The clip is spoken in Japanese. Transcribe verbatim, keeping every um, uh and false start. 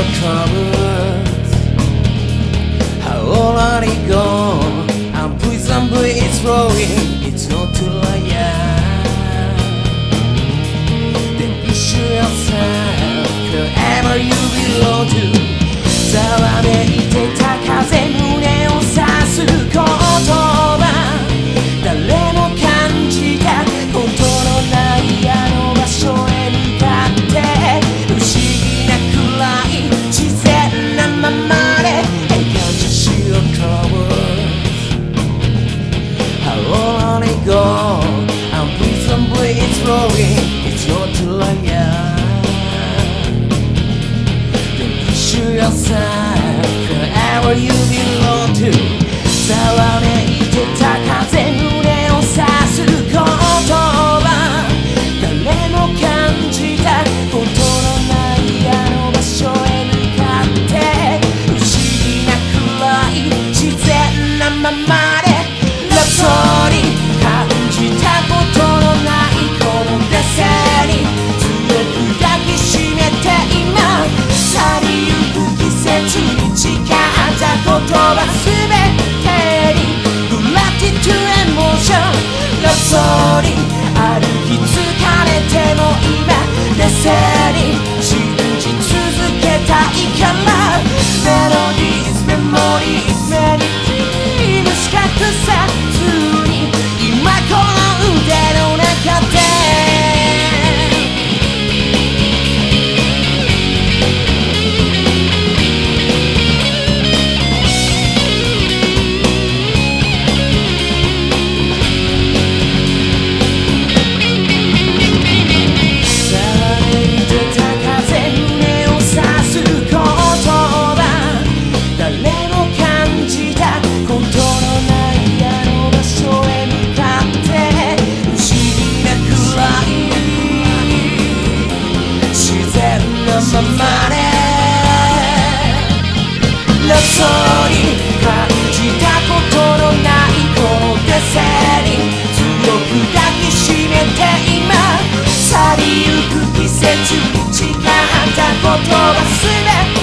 troubles are already gone, and prison breeze is flowing, it's not too late yet. Then issue yourself wherever you belong to. ざわめいてた風胸を刺す言葉、誰も感じたことのないあの場所へ向かって不思議なくらい自然なままで I can't just see your troubles are already gone, and prison breeze is flowing, it's not too late yet. Issue yourself wherever you belong to. ざわめいてた風胸を刺す言葉、誰も感じたことのないあの場所へ向かって不思議なくらい自然なままでラプソディ感じたことのないこのデセに強く抱きしめて今去りゆく季節に誓った言葉すべてにグラティトゥエモーションラプソディ歩き疲れても今冷静に信じ続けたいからメロディーズメモリーズメリームしかくさずに今この腕の中でままでラプソディ感じたことのないこのデセに強く抱きしめて今去りゆく季節に誓った言葉すべて